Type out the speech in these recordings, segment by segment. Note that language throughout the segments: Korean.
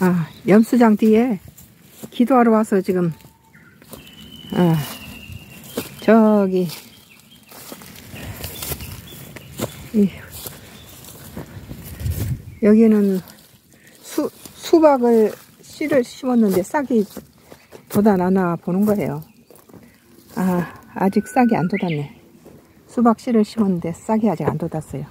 염수장 뒤에 기도하러 와서 지금 저기 여기는 수박을 씨를 심었는데 싹이 돋아나나 보는 거예요. 아직 싹이 안 돋았네. 수박 씨를 심었는데 싹이 아직 안 돋았어요.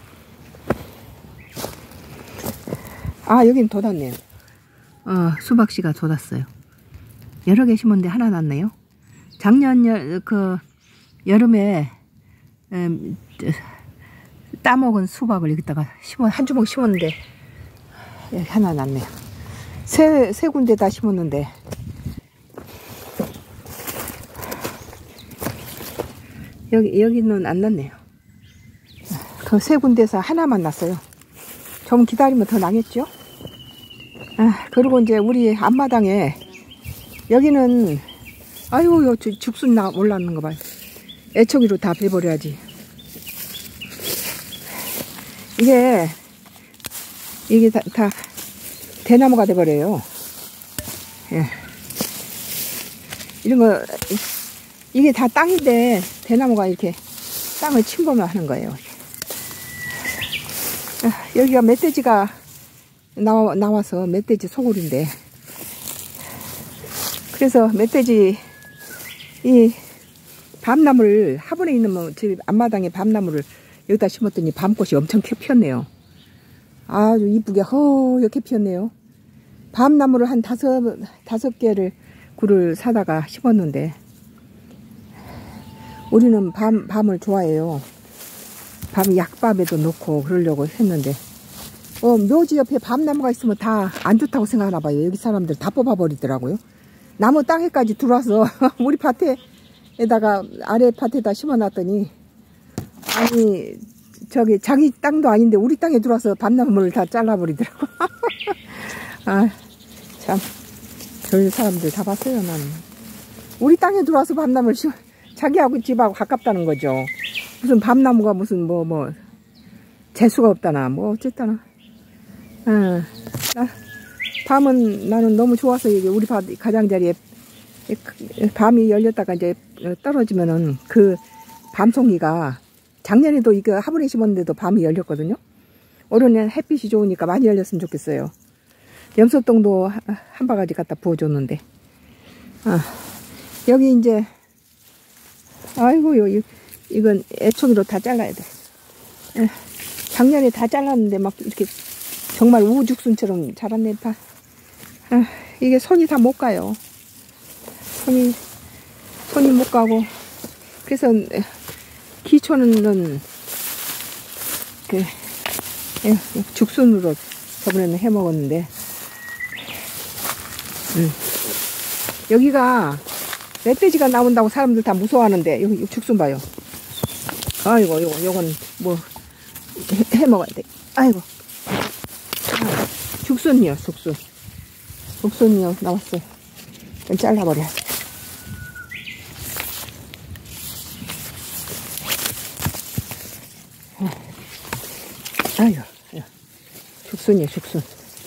여긴 돋았네요. 수박 씨가 돋았어요. 여러 개 심었는데 하나 났네요. 작년 여름에 따먹은 수박을 여기다가 한 주먹 심었는데 여기 하나 났네요. 세 군데 다 심었는데 여기는 안 났네요. 그 세 군데에서 하나만 났어요. 좀 기다리면 더 나겠죠? 그리고 이제 우리 앞마당에 여기는 요 죽순 올라오는 거 봐요. 애초기로 다 베버려야지. 이게 다 대나무가 돼버려요. 예. 이런 거 이게 다 땅인데 대나무가 이렇게 땅을 침범을 하는 거예요. 여기가 멧돼지가 나와서 멧돼지 소굴인데, 그래서 멧돼지 이 밤나무를 화분에 있는 집 앞마당에 밤나무를 여기다 심었더니 밤꽃이 엄청 피었네요. 아주 이쁘게 허옇게 피었네요. 밤나무를 한 다섯 개를 굴을 사다가 심었는데, 우리는 밤을 좋아해요. 밤 약밥에도 넣고 그러려고 했는데 묘지 옆에 밤나무가 있으면 다 안 좋다고 생각하나 봐요. 여기 사람들 다 뽑아버리더라고요. 나무 땅에까지 들어와서 우리 밭에다가 아래 밭에다 심어놨더니 저기 자기 땅도 아닌데 우리 땅에 들어와서 밤나무를 다 잘라버리더라고. 참 별 사람들 다 봤어요. 나는 우리 땅에 들어와서 밤나무를 심어, 자기하고 집하고 가깝다는 거죠. 무슨 밤나무가 무슨 재수가 없다나 어쨌다나. 밤은 나는 너무 좋아서 여기 우리 가장자리에 밤이 열렸다가 이제 떨어지면은 그 밤송이가, 작년에도 이거 화분에 심었는데도 밤이 열렸거든요. 올해는 햇빛이 좋으니까 많이 열렸으면 좋겠어요. 염소똥도 한 바가지 갖다 부어줬는데. 여기 이제 이건 애초기로 다 잘라야 돼. 작년에 다 잘랐는데 막 이렇게 정말 우죽순처럼 자랐네. 이게 손이 다 못 가요. 손이 못 가고, 그래서 기초는 죽순으로 저번에는 해 먹었는데, 여기가 멧돼지가 나온다고 사람들 다 무서워하는데 여기 죽순 봐요. 요건 해 먹어야 돼. 죽순이요, 죽순이요 나왔어요. 이건 잘라버려. 죽순이요, 죽순.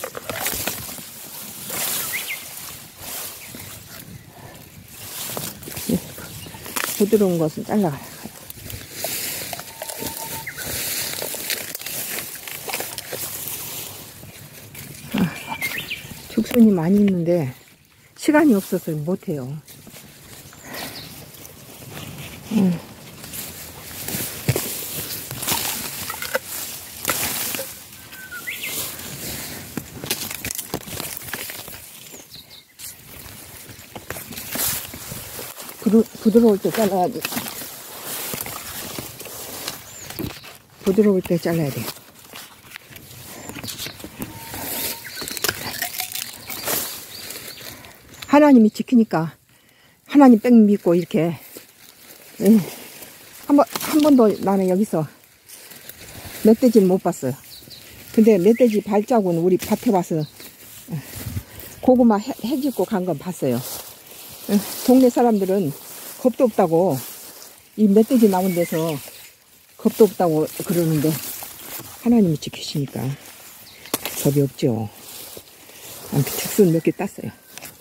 부드러운 것은 잘라가요. 죽순이 많이 있는데 시간이 없어서 못해요. 부드러울 때 잘라야지. 부드러울 때 잘라야 돼. 하나님이 지키니까 하나님 뺑 믿고 이렇게 한 번도 나는 여기서 멧돼지는 못 봤어요. 근데 멧돼지 발자국은 우리 밭에 와서 고구마 해집고 간 건 봤어요. 동네 사람들은 겁도 없다고, 이 멧돼지 나온 데서 겁도 없다고 그러는데 하나님이 지키시니까 겁이 없죠. 죽순 몇 개 땄어요.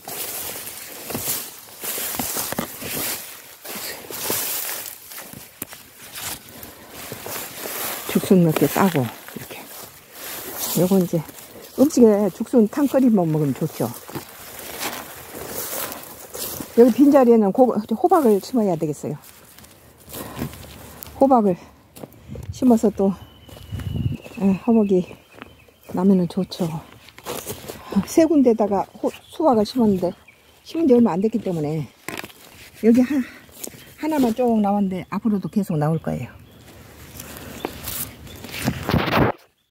죽순 몇 개 따고, 이렇게. 요건 이제 음식에 죽순 탕 끓이면 먹으면 좋죠. 여기 빈자리에는 호박을 심어야 되겠어요. 호박을 심어서 또 호박이 나면은 좋죠. 세 군데다가 수박을 심었는데 심은 지 얼마 안 됐기 때문에 여기 하나만 쭉 나왔는데 앞으로도 계속 나올 거예요.